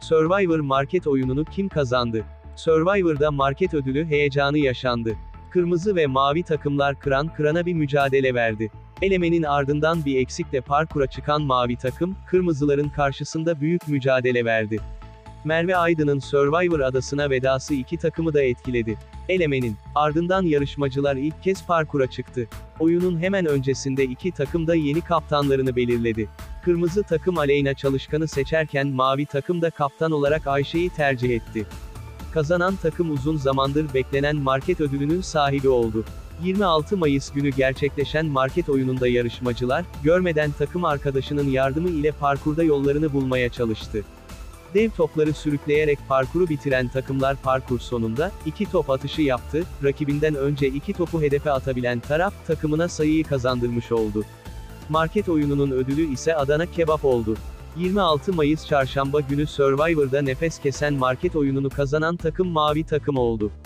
Survivor market oyununu kim kazandı? Survivor'da market ödülü heyecanı yaşandı. Kırmızı ve mavi takımlar kıran kırana bir mücadele verdi. Elemenin ardından bir eksikle parkura çıkan mavi takım, kırmızıların karşısında büyük mücadele verdi. Merve Aydın'ın Survivor adasına vedası iki takımı da etkiledi. Elemenin ardından yarışmacılar ilk kez parkura çıktı. Oyunun hemen öncesinde iki takım da yeni kaptanlarını belirledi. Kırmızı takım Aleyna Çalışkan'ı seçerken mavi takım da kaptan olarak Ayşe'yi tercih etti. Kazanan takım uzun zamandır beklenen market ödülünün sahibi oldu. 26 Mayıs günü gerçekleşen market oyununda yarışmacılar, görmeden takım arkadaşının yardımı ile parkurda yollarını bulmaya çalıştı. Dev topları sürükleyerek parkuru bitiren takımlar parkur sonunda, 2 top atışı yaptı, rakibinden önce 2 topu hedefe atabilen taraf, takımına sayıyı kazandırmış oldu. Market oyununun ödülü ise Adana kebap oldu. 26 Mayıs Çarşamba günü Survivor'da nefes kesen market oyununu kazanan takım mavi takım oldu.